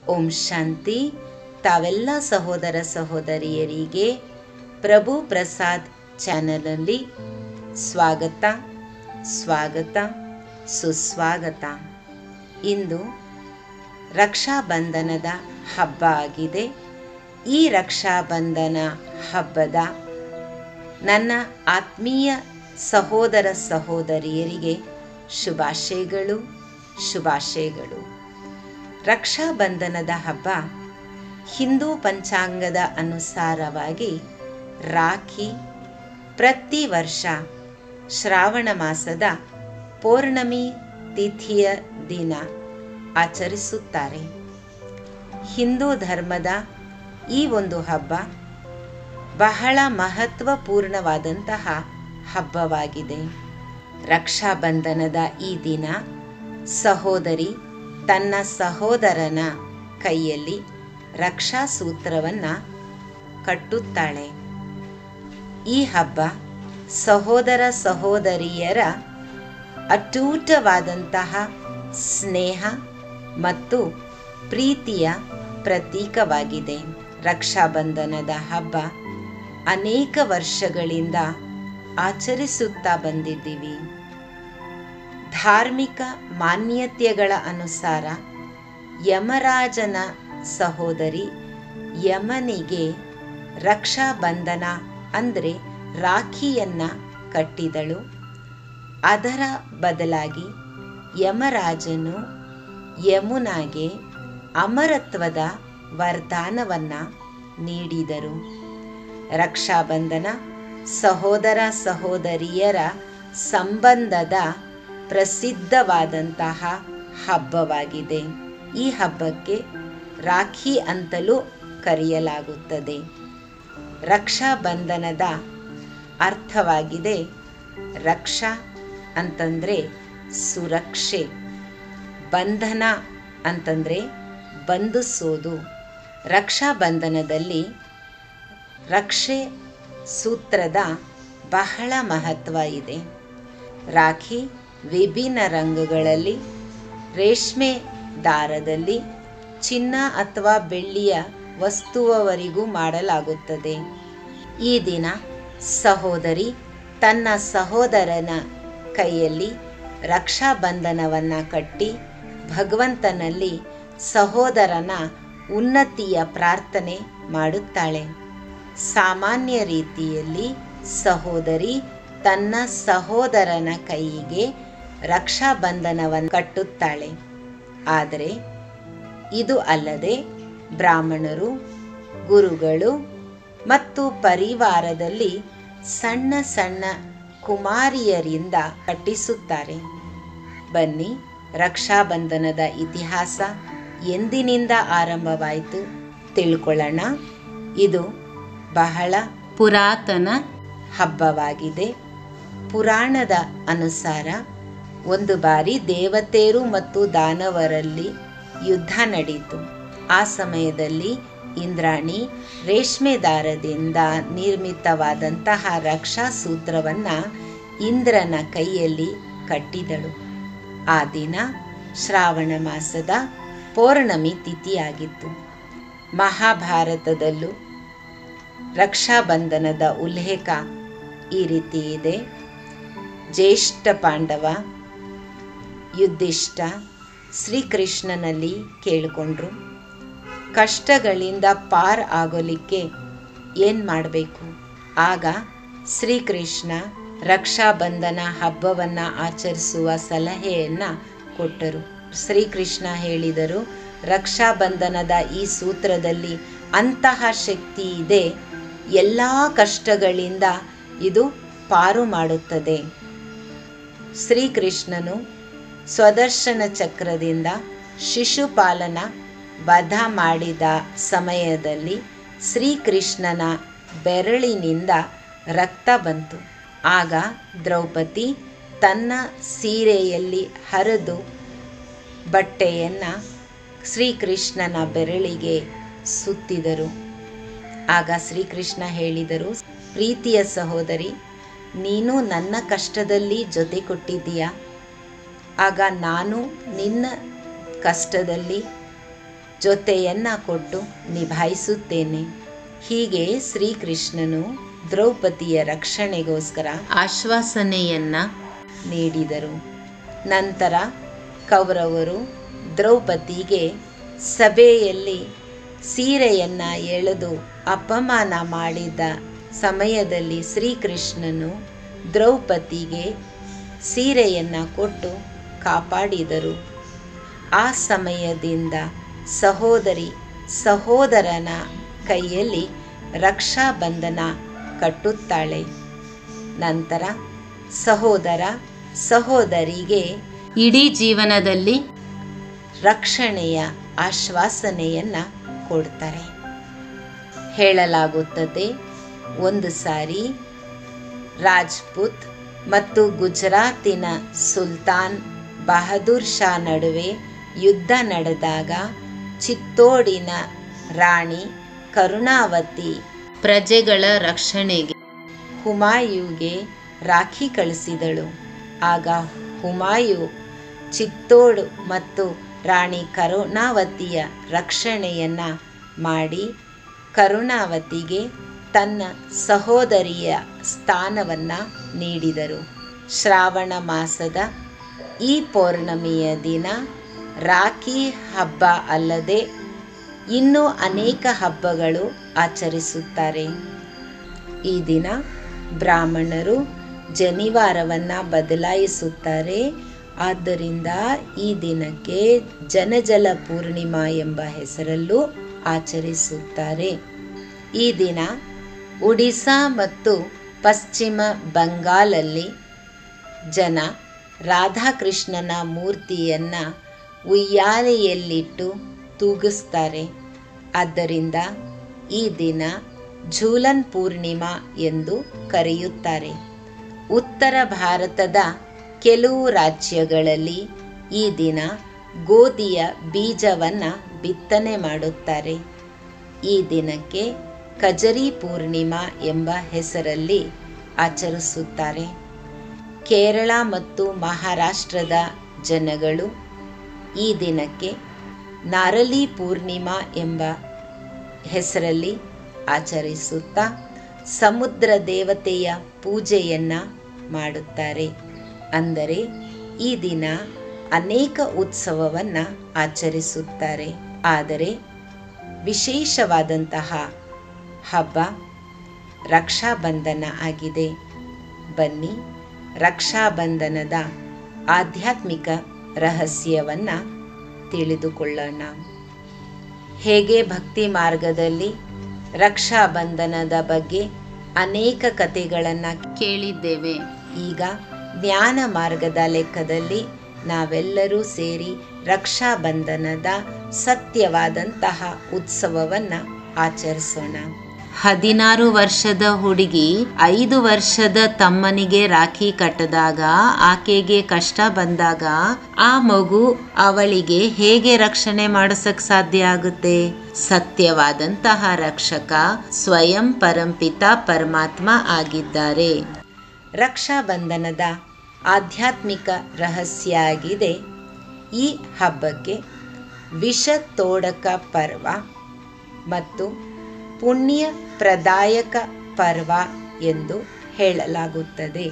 ಓಂ ಶಾಂತಿ. ತಾವೆಲ್ಲ ಸಹೋದರ ಸಹೋದರಿಯರಿಗೆ ಪ್ರಭು ಪ್ರಸಾದ್ ಚಾನಲಲ್ಲಿ ಸ್ವಾಗತ, ಸುಸ್ವಾಗತ. ಇಂದು ರಕ್ಷಾಬಂಧನದ ಹಬ್ಬ ಆಗಿದೆ. ಈ ರಕ್ಷಾಬಂಧನ ಹಬ್ಬದ ನನ್ನ ಆತ್ಮೀಯ ಸಹೋದರ ಸಹೋದರಿಯರಿಗೆ ಶುಭಾಶಯಗಳು. ರಕ್ಷಾಬಂಧನದ ಹಬ್ಬ ಹಿಂದೂ ಪಂಚಾಂಗದ ಅನುಸಾರವಾಗಿ ರಾಖಿ ಪ್ರತಿ ವರ್ಷ ಶ್ರಾವಣ ಮಾಸದ ಪೌರ್ಣಮಿ ತಿಥಿಯ ದಿನ ಆಚರಿಸುತ್ತಾರೆ. ಹಿಂದೂ ಧರ್ಮದ ಈ ಒಂದು ಹಬ್ಬ ಬಹಳ ಮಹತ್ವಪೂರ್ಣವಾದಂತಹ ಹಬ್ಬವಾಗಿದೆ. ರಕ್ಷಾಬಂಧನದ ಈ ದಿನ ಸಹೋದರಿ ತನ್ನ ಸಹೋದರನ ಕೈಯಲ್ಲಿ ರಕ್ಷಾ ಸೂತ್ರವನ್ನು ಕಟ್ಟುತ್ತಾಳೆ. ಈ ಹಬ್ಬ ಸಹೋದರ ಸಹೋದರಿಯರ ಅಟೂಟವಾದಂತಹ ಸ್ನೇಹ ಮತ್ತು ಪ್ರೀತಿಯ ಪ್ರತೀಕವಾಗಿದೆ. ರಕ್ಷಾಬಂಧನದ ಹಬ್ಬ ಅನೇಕ ವರ್ಷಗಳಿಂದ ಆಚರಿಸುತ್ತಾ ಬಂದಿದ್ದೀವಿ. ಧಾರ್ಮಿಕ ಮಾನ್ಯತೆಗಳ ಅನುಸಾರ ಯಮರಾಜನ ಸಹೋದರಿ ಯಮನಿಗೆ ರಕ್ಷಾಬಂಧನ ಅಂದರೆ ರಾಖಿಯನ್ನು ಕಟ್ಟಿದಳು. ಅದರ ಬದಲಾಗಿ ಯಮರಾಜನು ಯಮುನಾಗೆ ಅಮರತ್ವದ ವರದಾನವನ್ನು ನೀಡಿದರು. ರಕ್ಷಾಬಂಧನ ಸಹೋದರ ಸಹೋದರಿಯರ ಸಂಬಂಧದ ಪ್ರಸಿದ್ಧವಾದಂತಹ ಹಬ್ಬವಾಗಿದೆ. ಈ ಹಬ್ಬಕ್ಕೆ ರಾಖಿ ಅಂತಲೂ ಕರೆಯಲಾಗುತ್ತದೆ. ರಕ್ಷಾಬಂಧನದ ಅರ್ಥವಾಗಿದೆ ರಕ್ಷಾ ಅಂತಂದರೆ ಸುರಕ್ಷೆ, ಬಂಧನ ಅಂತಂದರೆ ಬಂಧಿಸೋದು. ರಕ್ಷಾಬಂಧನದಲ್ಲಿ ರಕ್ಷೆ ಸೂತ್ರದ ಬಹಳ ಮಹತ್ವ ಇದೆ. ರಾಖಿ ವಿಭಿನ್ನ ರಂಗುಗಳಲ್ಲಿ, ರೇಷ್ಮೆ ದಾರದಲ್ಲಿ, ಚಿನ್ನ ಅಥವಾ ಬೆಳ್ಳಿಯ ವಸ್ತುವವರೆಗೂ ಮಾಡಲಾಗುತ್ತದೆ. ಈ ದಿನ ಸಹೋದರಿ ತನ್ನ ಸಹೋದರನ ಕೈಯಲ್ಲಿ ರಕ್ಷಾಬಂಧನವನ್ನು ಕಟ್ಟಿ ಭಗವಂತನಲ್ಲಿ ಸಹೋದರನ ಉನ್ನತಿಯ ಪ್ರಾರ್ಥನೆ ಮಾಡುತ್ತಾಳೆ. ಸಾಮಾನ್ಯ ರೀತಿಯಲ್ಲಿ ಸಹೋದರಿ ತನ್ನ ಸಹೋದರನ ಕೈಗೆ ರಕ್ಷಾಬಂಧನವನ್ನು ಕಟ್ಟುತ್ತಾಳೆ. ಆದರೆ ಇದು ಅಲ್ಲದೆ ಬ್ರಾಹ್ಮಣರು, ಗುರುಗಳು ಮತ್ತು ಪರಿವಾರದಲ್ಲಿ ಸಣ್ಣ ಸಣ್ಣ ಕುಮಾರಿಯರಿಂದ ಕಟ್ಟಿಸುತ್ತಾರೆ. ಬನ್ನಿ, ರಕ್ಷಾಬಂಧನದ ಇತಿಹಾಸ ಎಂದಿನಿಂದ ಆರಂಭವಾಯಿತು ತಿಳ್ಕೊಳ್ಳೋಣ. ಇದು ಬಹಳ ಪುರಾತನ ಹಬ್ಬವಾಗಿದೆ. ಪುರಾಣದ ಅನುಸಾರ ಒಂದು ಬಾರಿ ದೇವತೆಯರು ಮತ್ತು ದಾನವರಲ್ಲಿ ಯುದ್ಧ ನಡೆಯಿತು. ಆ ಸಮಯದಲ್ಲಿ ಇಂದ್ರಾಣಿ ರೇಷ್ಮೆ ದಾರದಿಂದ ನಿರ್ಮಿತವಾದಂತಹ ರಕ್ಷಾ ಸೂತ್ರವನ್ನು ಇಂದ್ರನ ಕೈಯಲ್ಲಿ ಕಟ್ಟಿದಳು. ಆ ದಿನ ಶ್ರಾವಣ ಮಾಸದ ಪೌರ್ಣಮಿ ತಿಥಿಯಾಗಿತ್ತು. ಮಹಾಭಾರತದಲ್ಲೂ ರಕ್ಷಾಬಂಧನದ ಉಲ್ಲೇಖ ಈ ರೀತಿ ಇದೆ. ಜ್ಯೇಷ್ಠ ಪಾಂಡವ ಯುಧಿಷ್ಠ ಶ್ರೀಕೃಷ್ಣನಲ್ಲಿ ಕೇಳಿಕೊಂಡ್ರು, ಕಷ್ಟಗಳಿಂದ ಪಾರ್ ಆಗೋಲಿಕ್ಕೆ ಏನು ಮಾಡಬೇಕು? ಆಗ ಶ್ರೀಕೃಷ್ಣ ರಕ್ಷಾಬಂಧನ ಹಬ್ಬವನ್ನು ಆಚರಿಸುವ ಸಲಹೆಯನ್ನು ಕೊಟ್ಟರು. ಶ್ರೀಕೃಷ್ಣ ಹೇಳಿದರು, ರಕ್ಷಾಬಂಧನದ ಈ ಸೂತ್ರದಲ್ಲಿ ಅಂತಹ ಶಕ್ತಿ ಇದೆ, ಎಲ್ಲ ಕಷ್ಟಗಳಿಂದ ಇದು ಪಾರು ಮಾಡುತ್ತದೆ. ಶ್ರೀಕೃಷ್ಣನು ಸ್ವದರ್ಶನ ಚಕ್ರದಿಂದ ಶಿಶುಪಾಲನ ವಧ ಮಾಡಿದ ಸಮಯದಲ್ಲಿ ಶ್ರೀಕೃಷ್ಣನ ಬೆರಳಿನಿಂದ ರಕ್ತ ಬಂತು. ಆಗ ದ್ರೌಪದಿ ತನ್ನ ಸೀರೆಯಲ್ಲಿ ಹರಿದು ಬಟ್ಟೆಯನ್ನು ಶ್ರೀಕೃಷ್ಣನ ಬೆರಳಿಗೆ ಸುತ್ತಿದರು. ಆಗ ಶ್ರೀಕೃಷ್ಣ ಹೇಳಿದರು, ಪ್ರೀತಿಯ ಸಹೋದರಿ, ನೀನು ನನ್ನ ಕಷ್ಟದಲ್ಲಿ ಜೊತೆ ಕೊಟ್ಟಿದ್ದೀಯಾ, ಆಗ ನಾನು ನಿನ್ನ ಕಷ್ಟದಲ್ಲಿ ಜೊತೆಯನ್ನು ಕೊಟ್ಟು ನಿಭಾಯಿಸುತ್ತೇನೆ. ಹೀಗೆ ಶ್ರೀಕೃಷ್ಣನು ದ್ರೌಪದಿಯ ರಕ್ಷಣೆಗೋಸ್ಕರ ಆಶ್ವಾಸನೆಯನ್ನು ನೀಡಿದರು. ನಂತರ ಕೌರವರು ದ್ರೌಪದಿಗೆ ಸಭೆಯಲ್ಲಿ ಸೀರೆಯನ್ನು ಎಳೆದು ಅಪಮಾನ ಮಾಡಿದ ಸಮಯದಲ್ಲಿ ಶ್ರೀಕೃಷ್ಣನು ದ್ರೌಪದಿಗೆ ಸೀರೆಯನ್ನು ಕೊಟ್ಟು ಕಾಪಾಡಿದರು. ಆ ಸಮಯದಿಂದ ಸಹೋದರನ ಕೈಯಲ್ಲಿ ರಕ್ಷಾಬಂಧನ ಕಟ್ಟುತ್ತಾಳೆ. ನಂತರ ಸಹೋದರಿಗೆ ಇಡೀ ಜೀವನದಲ್ಲಿ ರಕ್ಷಣೆಯ ಆಶ್ವಾಸನೆಯನ್ನು ಕೊಡ್ತಾರೆ. ಹೇಳಲಾಗುತ್ತದೆ, ಒಂದು ಸಾರಿ ರಾಜ್ಪೂತ್ ಮತ್ತು ಗುಜರಾತಿನ ಸುಲ್ತಾನ್ ಬಹದ್ದೂರ್ ಶಾ ನಡುವೆ ಯುದ್ಧ ನಡೆದಾಗ ಚಿತ್ತೋಡಿನ ರಾಣಿ ಕರುಣಾವತಿ ಪ್ರಜೆಗಳ ರಕ್ಷಣೆಗೆ ಹುಮಾಯೂಗೆ ರಾಖಿ ಕಳಿಸಿದಳು. ಆಗ ಹುಮಾಯು ಚಿತ್ತೋಡ್ ಮತ್ತು ರಾಣಿ ಕರುಣಾವತಿಯ ರಕ್ಷಣೆಯನ್ನು ಮಾಡಿ ಕರುಣಾವತಿಗೆ ತನ್ನ ಸಹೋದರಿಯ ಸ್ಥಾನವನ್ನು ನೀಡಿದರು. ಶ್ರಾವಣ ಮಾಸದ ಈ ಪೌರ್ಣಮಿಯ ದಿನ ರಾಖಿ ಹಬ್ಬ ಅಲ್ಲದೆ ಇನ್ನೂ ಅನೇಕ ಹಬ್ಬಗಳು ಆಚರಿಸುತ್ತಾರೆ. ಈ ದಿನ ಬ್ರಾಹ್ಮಣರು ಜನಿವಾರವನ್ನು ಬದಲಾಯಿಸುತ್ತಾರೆ. ಆದ್ದರಿಂದ ಈ ದಿನಕ್ಕೆ ಜನಜಲ ಪೂರ್ಣಿಮಾ ಎಂಬ ಹೆಸರಲ್ಲೂ ಆಚರಿಸುತ್ತಾರೆ. ಈ ದಿನ ಒಡಿಶಾ ಮತ್ತು ಪಶ್ಚಿಮ ಬಂಗಾಲಲ್ಲಿ ಜನ ರಾಧಾಕೃಷ್ಣನ ಮೂರ್ತಿಯನ್ನು ಉಯ್ಯಾಲೆಯಲ್ಲಿಟ್ಟು ತೂಗಿಸ್ತಾರೆ. ಆದ್ದರಿಂದ ಈ ದಿನ ಝೂಲನ್ ಪೂರ್ಣಿಮಾ ಎಂದು ಕರೆಯುತ್ತಾರೆ. ಉತ್ತರ ಭಾರತದ ಕೆಲವು ರಾಜ್ಯಗಳಲ್ಲಿ ಈ ದಿನ ಗೋಧಿಯ ಬೀಜವನ್ನು ಬಿತ್ತನೆ ಮಾಡುತ್ತಾರೆ. ಈ ದಿನಕ್ಕೆ ಕಜರಿ ಪೂರ್ಣಿಮಾ ಎಂಬ ಹೆಸರಲ್ಲಿ ಆಚರಿಸುತ್ತಾರೆ. ಕೇರಳ ಮತ್ತು ಮಹಾರಾಷ್ಟ್ರದ ಜನಗಳು ಈ ದಿನಕ್ಕೆ ನಾರಲಿ ಪೂರ್ಣಿಮಾ ಎಂಬ ಹೆಸರಲ್ಲಿ ಆಚರಿಸುತ್ತಾ ಸಮುದ್ರ ದೇವತೆಯ ಪೂಜೆಯನ್ನು ಮಾಡುತ್ತಾರೆ. ಅಂದರೆ ಈ ದಿನ ಅನೇಕ ಉತ್ಸವವನ್ನು ಆಚರಿಸುತ್ತಾರೆ. ಆದರೆ ವಿಶೇಷವಾದಂತಹ ಹಬ್ಬ ರಕ್ಷಾಬಂಧನ ಆಗಿದೆ. ಬನ್ನಿ, ರಕ್ಷಾಬಂಧನದ ಆಧ್ಯಾತ್ಮಿಕ ರಹಸ್ಯವನ್ನು ತಿಳಿದುಕೊಳ್ಳೋಣ. ಹೇಗೆ ಭಕ್ತಿ ಮಾರ್ಗದಲ್ಲಿ ರಕ್ಷಾಬಂಧನದ ಬಗ್ಗೆ ಅನೇಕ ಕಥೆಗಳನ್ನು ಕೇಳಿದ್ದೇವೆ. ಈಗ ಜ್ಞಾನ ಮಾರ್ಗದ ಲೆಕ್ಕದಲ್ಲಿ ನಾವೆಲ್ಲರೂ ಸೇರಿ ರಕ್ಷಾಬಂಧನದ ಸತ್ಯವಾದಂತಹ ಉತ್ಸವವನ್ನು ಆಚರಿಸೋಣ. 16 ವರ್ಷದ ಹುಡುಗಿ 5 ವರ್ಷದ ತಮ್ಮನಿಗೆ ರಾಖಿ ಕಟ್ಟಿದಾಗ ಆಕೆಗೆ ಕಷ್ಟ ಬಂದಾಗ ಆ ಮಗು ಅವಳಿಗೆ ಹೇಗೆ ರಕ್ಷಣೆ ಮಾಡಿಸಕ್ ಸಾಧ್ಯ ಆಗುತ್ತೆ? ಸತ್ಯವಾದಂತಹ ರಕ್ಷಕ ಸ್ವಯಂ ಪರಂಪಿತ ಪರಮಾತ್ಮ ಆಗಿದ್ದಾರೆ. ರಕ್ಷಾಬಂಧನದ ಆಧ್ಯಾತ್ಮಿಕ ರಹಸ್ಯ ಆಗಿದೆ. ಈ ಹಬ್ಬಕ್ಕೆ ವಿಷ ತೋಡಕ ಪರ್ವ ಮತ್ತು ಪುಣ್ಯ ಪ್ರದಾಯಕ ಪರ್ವ ಎಂದು ಹೇಳಲಾಗುತ್ತದೆ.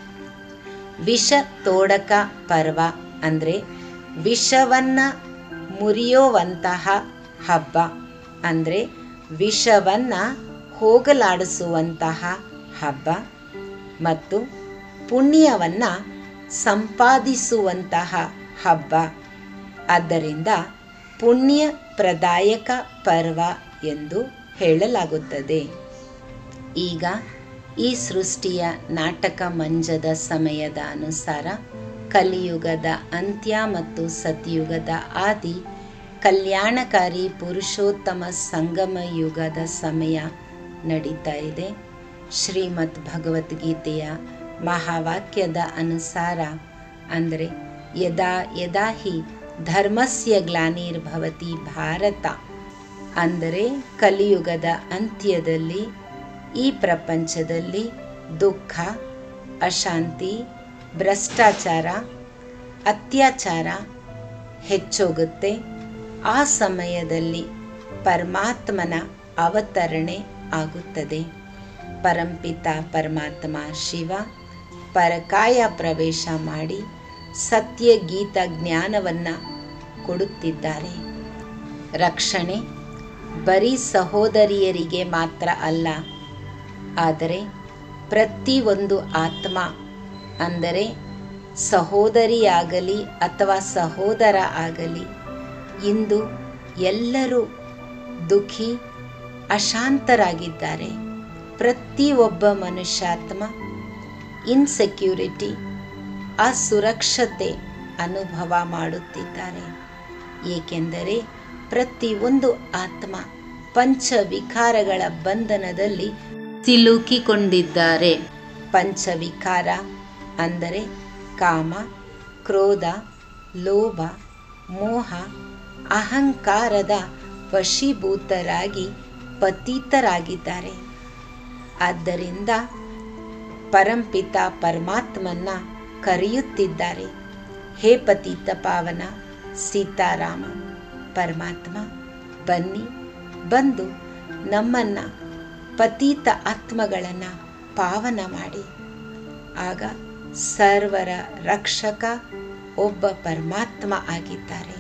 ವಿಷ ತೋಡಕ ಪರ್ವ ಅಂದರೆ ವಿಷವನ್ನು ಮುರಿಯುವಂತಹ ಹಬ್ಬ, ಅಂದರೆ ವಿಷವನ್ನು ಹೋಗಲಾಡಿಸುವಂತಹ ಹಬ್ಬ ಮತ್ತು ಪುಣ್ಯವನ್ನು ಸಂಪಾದಿಸುವಂತಹ ಹಬ್ಬ. ಆದ್ದರಿಂದ ಪುಣ್ಯ ಪ್ರದಾಯಕ ಪರ್ವ ಎಂದು ಹೇಳಲಾಗುತ್ತದೆ. ಈಗ ಈ ಸೃಷ್ಟಿಯ ನಾಟಕ ಮಂಜದ ಸಮಯದ ಅನುಸಾರ ಕಲಿಯುಗದ ಅಂತ್ಯ ಮತ್ತು ಸತ್ಯುಗದ ಆದಿ ಕಲ್ಯಾಣಕಾರಿ ಪುರುಷೋತ್ತಮ ಸಂಗಮ ಯುಗದ ಸಮಯ ನಡೀತಾ ಇದೆ. ಶ್ರೀಮದ್ ಭಗವದ್ಗೀತೆಯ ಮಹಾವಾಕ್ಯದ ಅನುಸಾರ ಅಂದರೆ ಯದಾ ಯದಾ ಹಿ ಧರ್ಮಸ್ಯ ಗ್ಲಾನಿರ್ಭವತಿ ಭಾರತ, ಅಂದರೆ ಕಲಿಯುಗದ ಅಂತ್ಯದಲ್ಲಿ ಈ ಪ್ರಪಂಚದಲ್ಲಿ ದುಃಖ, ಅಶಾಂತಿ, ಭ್ರಷ್ಟಾಚಾರ, ಅತ್ಯಾಚಾರ ಹೆಚ್ಚೋಗುತ್ತೆ. ಆ ಸಮಯದಲ್ಲಿ ಪರಮಾತ್ಮನ ಅವತರಣೆ ಆಗುತ್ತದೆ. ಪರಂಪಿತ ಪರಮಾತ್ಮ ಶಿವ ಪರಕಾಯ ಪ್ರವೇಶ ಮಾಡಿ ಸತ್ಯ ಗೀತ ಜ್ಞಾನವನ್ನು ಕೊಡುತ್ತಿದ್ದಾರೆ. ರಕ್ಷಣೆ ಬರೀ ಸಹೋದರಿಯರಿಗೆ ಮಾತ್ರ ಅಲ್ಲ, ಆದರೆ ಪ್ರತಿಯೊಂದು ಆತ್ಮ, ಅಂದರೆ ಸಹೋದರಿಯಾಗಲಿ ಅಥವಾ ಸಹೋದರ ಆಗಲಿ, ಇಂದು ಎಲ್ಲರೂ ದುಃಖಿ ಅಶಾಂತರಾಗಿದ್ದಾರೆ. ಪ್ರತಿಯೊಬ್ಬ ಮನುಷ್ಯಾತ್ಮ ಇನ್ಸೆಕ್ಯೂರಿಟಿ, ಅಸುರಕ್ಷತೆ ಅನುಭವ ಮಾಡುತ್ತಿದ್ದಾರೆ. ಏಕೆಂದರೆ ಪ್ರತಿಯೊಂದು ಆತ್ಮ ಪಂಚವಿಕಾರಗಳ ಬಂಧನದಲ್ಲಿ ಸಿಲುಕಿಕೊಂಡಿದ್ದಾರೆ. ಪಂಚವಿಕಾರ ಅಂದರೆ ಕಾಮ, ಕ್ರೋಧ, ಲೋಭ, ಮೋಹ, ಅಹಂಕಾರದ ವಶೀಭೂತರಾಗಿ ಪತಿತರಾಗಿದ್ದಾರೆ. ಆದ್ದರಿಂದ ಪರಂಪಿತ ಪರಮಾತ್ಮನ ಕರೆಯುತ್ತಿದ್ದಾರೆ, ಹೇ ಪತಿತ ಪಾವನ ಸೀತಾರಾಮ ಪರಮಾತ್ಮ, ಬನ್ನಿ, ಬಂದು ನಮ್ಮನ್ನು ಪತಿತ ಆತ್ಮಗಳನ್ನು ಪಾವನ ಮಾಡಿ. ಆಗ ಸರ್ವರ ರಕ್ಷಕ ಒಬ್ಬ ಪರಮಾತ್ಮ ಆಗಿದ್ದಾರೆ.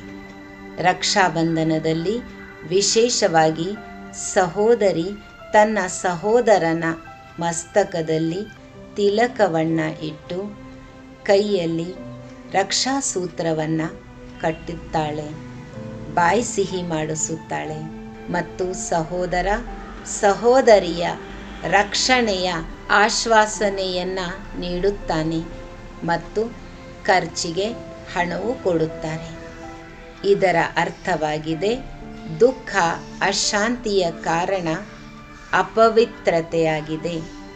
ರಕ್ಷಾಬಂಧನದಲ್ಲಿ ವಿಶೇಷವಾಗಿ ಸಹೋದರಿ ತನ್ನ ಸಹೋದರನ ಮಸ್ತಕದಲ್ಲಿ ತಿಲಕವನ್ನು ಇಟ್ಟು ಕೈಯಲ್ಲಿ ರಕ್ಷಾಸೂತ್ರವನ್ನು ಕಟ್ಟುತ್ತಾಳೆ, ಬಾಯಿ ಸಿಹಿ ಮಾಡಿಸುತ್ತಾಳೆ ಮತ್ತು ಸಹೋದರ ಸಹೋದರಿಯ ರಕ್ಷಣೆಯ ಆಶ್ವಾಸನೆಯನ್ನು ನೀಡುತ್ತಾನೆ ಮತ್ತು ಖರ್ಚಿಗೆ ಹಣವೂ ಕೊಡುತ್ತಾರೆ. ಇದರ ಅರ್ಥವಾಗಿದೆ, ದುಃಖ ಅಶಾಂತಿಯ ಕಾರಣ ಅಪವಿತ್ರತೆಯಾಗಿದೆ.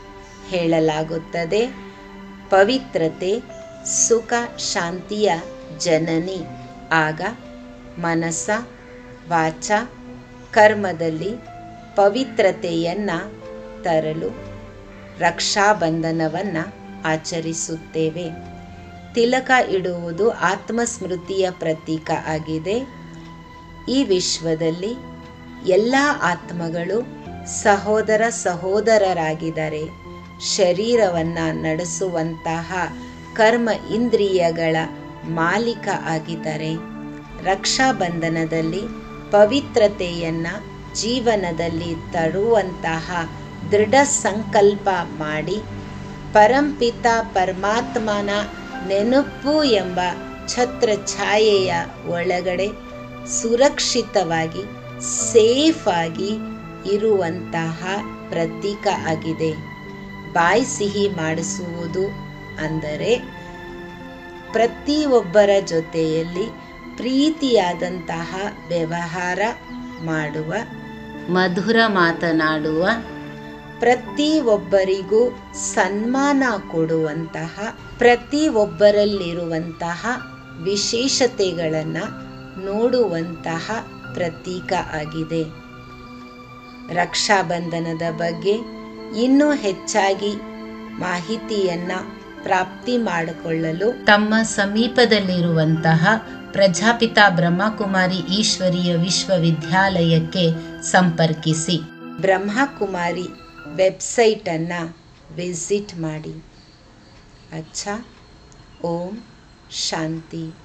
ಹೇಳಲಾಗುತ್ತದೆ, ಪವಿತ್ರತೆ ಸುಖ ಶಾಂತಿಯ ಜನನಿ. ಆಗ ಮನಸ್ಸ ವಾಚ ಕರ್ಮದಲ್ಲಿ ಪವಿತ್ರತೆಯನ್ನು ತರಲು ರಕ್ಷಾಬಂಧನವನ್ನು ಆಚರಿಸುತ್ತೇವೆ. ತಿಲಕ ಇಡುವುದು ಆತ್ಮಸ್ಮೃತಿಯ ಪ್ರತೀಕ ಆಗಿದೆ. ಈ ವಿಶ್ವದಲ್ಲಿ ಎಲ್ಲ ಆತ್ಮಗಳು ಸಹೋದರ ಸಹೋದರರಾಗಿದ್ದಾರೆ. ಶರೀರವನ್ನು ನಡೆಸುವಂತಹ ಕರ್ಮ ಇಂದ್ರಿಯಗಳ ಮಾಲೀಕ ಆಗಿದ್ದಾರೆ. ರಕ್ಷಾಬಂಧನದಲ್ಲಿ ಪವಿತ್ರತೆಯನ್ನು ಜೀವನದಲ್ಲಿ ತರುವಂತಹ ದೃಢ ಸಂಕಲ್ಪ ಮಾಡಿ ಪರಂಪಿತ ಪರಮಾತ್ಮನ ನೆನಪು ಎಂಬ ಛತ್ರಛಾಯೆಯ ಒಳಗಡೆ ಸುರಕ್ಷಿತವಾಗಿ ಸೇಫ್ ಆಗಿ ಇರುವಂತಹ ಪ್ರತೀಕ ಆಗಿದೆ. ಬಾಯಿ ಸಿಹಿ ಮಾಡಿಸುವುದು ಅಂದರೆ ಪ್ರತಿಯೊಬ್ಬರ ಜೊತೆಯಲ್ಲಿ ಪ್ರೀತಿಯಾದಂತಹ ವ್ಯವಹಾರ ಮಾಡುವ, ಮಧುರ ಮಾತನಾಡುವ, ಪ್ರತಿಯೊಬ್ಬರಿಗೂ ಸನ್ಮಾನ ಕೊಡುವಂತಹ, ಪ್ರತಿಯೊಬ್ಬರಲ್ಲಿರುವಂತಹ ವಿಶೇಷತೆಗಳನ್ನು ನೋಡುವಂತಹ ಪ್ರತೀಕ ಆಗಿದೆ. ರಕ್ಷಾಬಂಧನದ ಬಗ್ಗೆ ಇನ್ನೂ ಹೆಚ್ಚಾಗಿ ಮಾಹಿತಿಯನ್ನು ಪ್ರಾಪ್ತಿ ಮಾಡಿಕೊಳ್ಳಲು ತಮ್ಮ ಸಮೀಪದಲ್ಲಿರುವಂತಹ ಪ್ರಜಾಪಿತ ಬ್ರಹ್ಮಕುಮಾರಿ ಈಶ್ವರೀಯ ವಿಶ್ವವಿದ್ಯಾಲಯಕ್ಕೆ ಸಂಪರ್ಕಿಸಿ. ಬ್ರಹ್ಮಕುಮಾರಿ ವೆಬ್ಸೈಟನ್ನು ವಿಸಿಟ್ ಮಾಡಿ. ಅಚ್ಚಾ, ಓಂ ಶಾಂತಿ.